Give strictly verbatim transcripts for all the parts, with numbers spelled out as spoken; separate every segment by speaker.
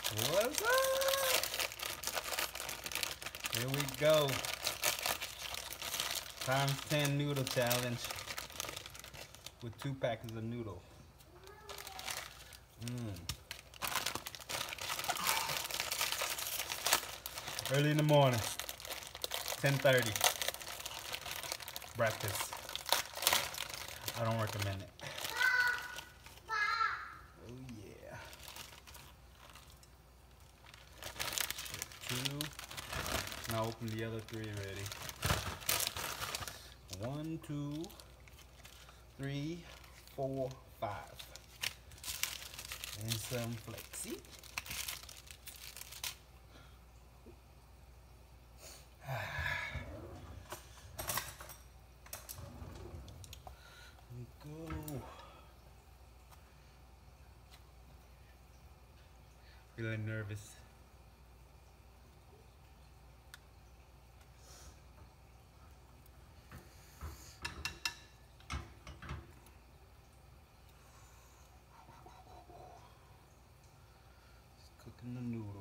Speaker 1: What's up? Here we go. Times ten noodle challenge with two packets of noodle. Mm. Early in the morning, ten thirty. Breakfast. I don't recommend it. Oh yeah. Two. Now open the other three already. One, two, three, four, five. And some flexi. Go. Feeling nervous. Just cooking the noodles.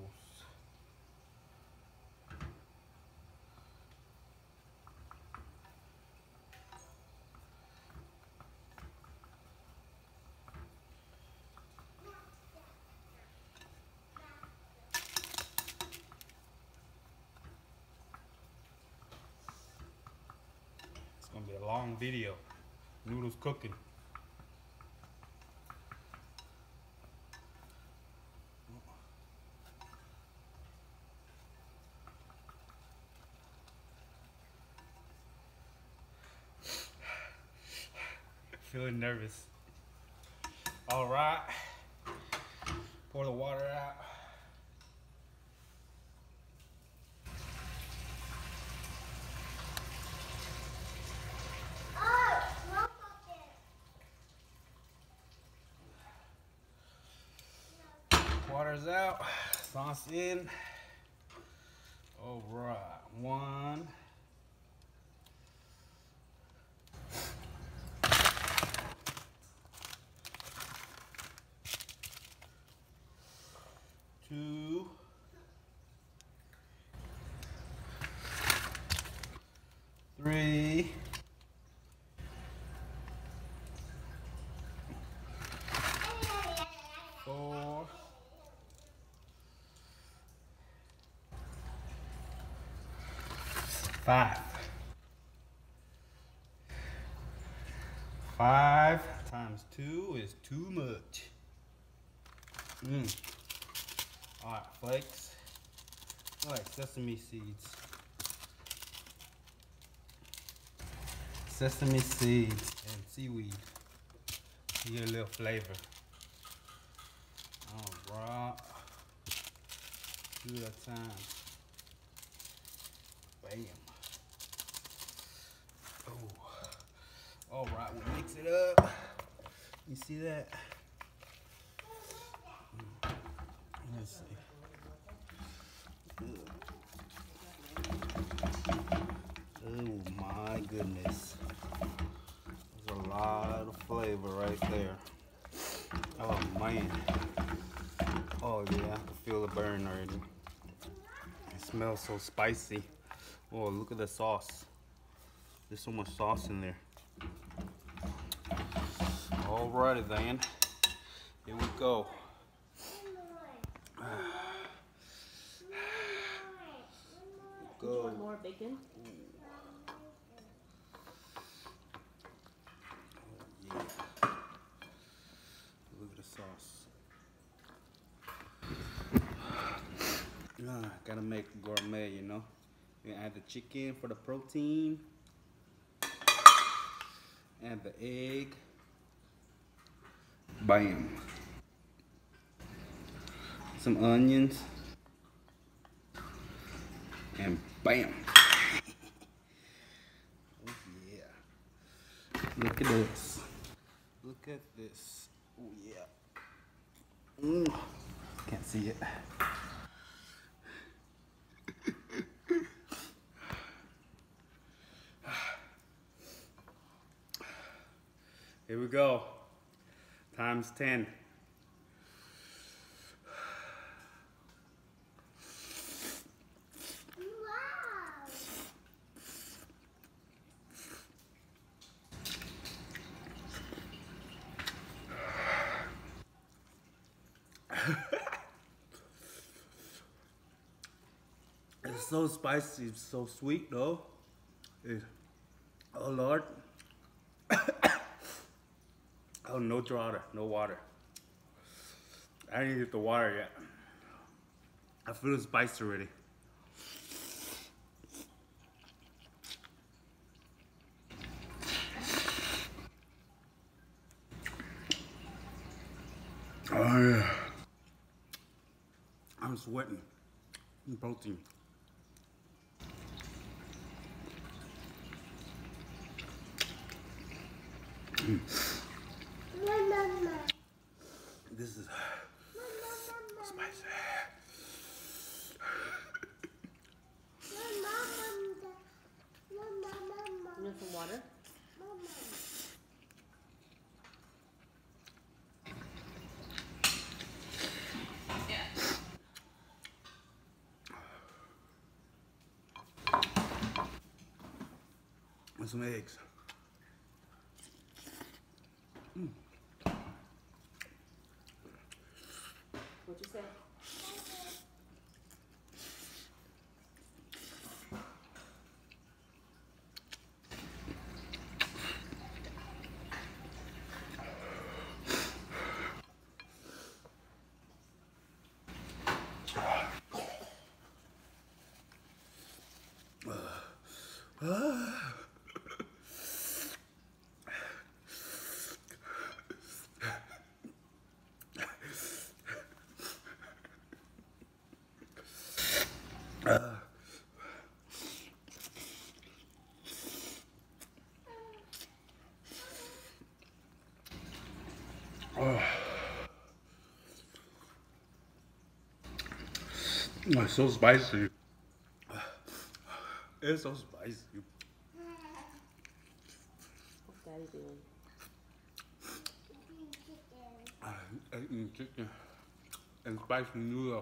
Speaker 1: It's gonna be a long video. Noodles cooking. Feeling nervous. All right. Pour the water out. Water's out. Sauce in. All right. One. Two. Three. Four. Five. Five times two is too much. Mm. All right, flakes. I like sesame seeds. Sesame seeds and seaweed. You get a little flavor. All right. Two at a time. Bam. Oh. All right, we'll mix it up. You see that? Let's see. Oh my goodness. There's a lot of flavor right there. Oh man. Oh yeah, I can feel the burn already. It smells so spicy. Oh, look at the sauce. There's so much sauce in there. Alrighty then. Here we go.
Speaker 2: Do you want more bacon?
Speaker 1: Oh, yeah. Look at the sauce. Ah, gotta make gourmet, you know. You add the chicken for the protein. Add the egg. Bam. Some onions. And bam. Oh yeah. Look at this. Look at this. Oh yeah. Mm. Can't see it. Here we go. Times ten. so spicy, so sweet though. It, oh Lord. Oh, no water, no water. I didn't get the water yet. I feel the spice already. Oh yeah. I'm sweating. Protein. Mm. This is spicy.
Speaker 2: You want some water?
Speaker 1: And some eggs. Mm.
Speaker 2: What'd you say?
Speaker 1: Oh. Oh, it's so spicy. It's so spicy.
Speaker 2: What's Daddy doing?
Speaker 1: I'm eating chicken and spicy noodle.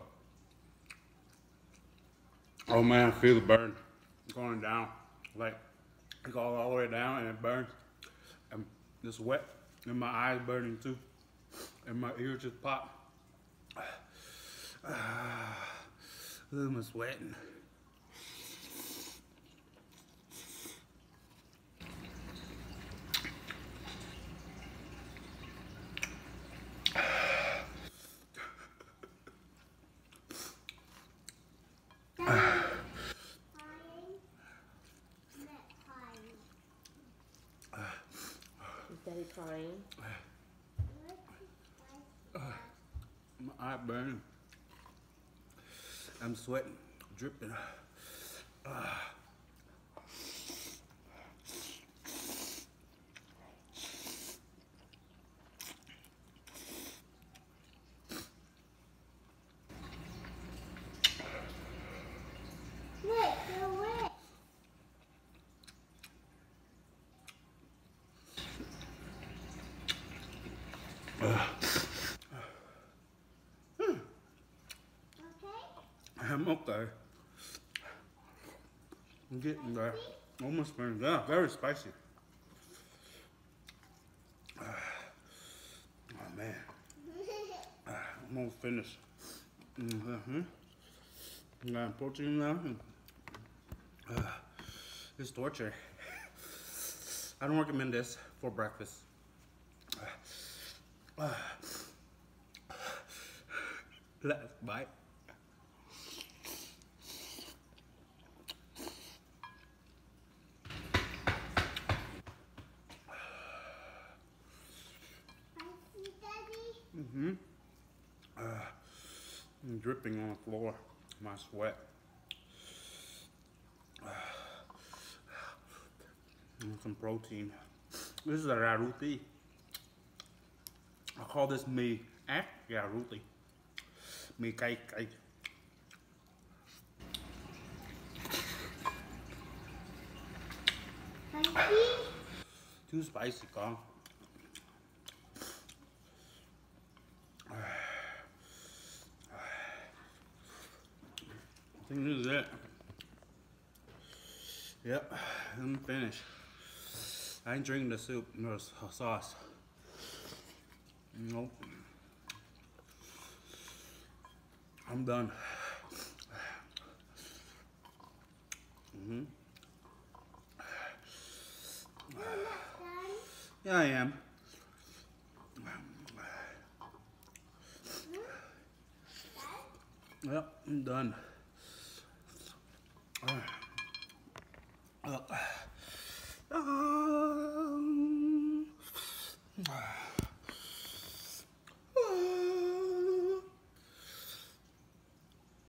Speaker 1: Oh man, I feel the burn going down. Like, it goes all the way down and it burns. And the sweat and my eyes burning too. And my ears just pop. Look at my sweating.
Speaker 2: Is Daddy crying?
Speaker 1: My eye burning. I'm sweating, dripping. Uh.
Speaker 3: Wait, you're wet.
Speaker 1: Uh. I'm okay. I'm getting there. Almost finished. Yeah, very spicy. Uh, oh man. Uh, I'm almost finished. Mm-hmm. I got protein now. Uh, it's torture. I don't recommend this for breakfast. Uh, uh, last bite. Mm-hmm. Uh, I'm dripping on the floor. My sweat. Uh, and some protein. This is a raruti. I call this me at raruti. Me cake cake. Too spicy, Carl. I think this is it. Yep, I'm finished. I ain't drinking the soup, no sauce. Nope. I'm done. Mm-hmm.
Speaker 3: You're not done?
Speaker 1: Yeah, I am. Yep, I'm done. Uh, uh.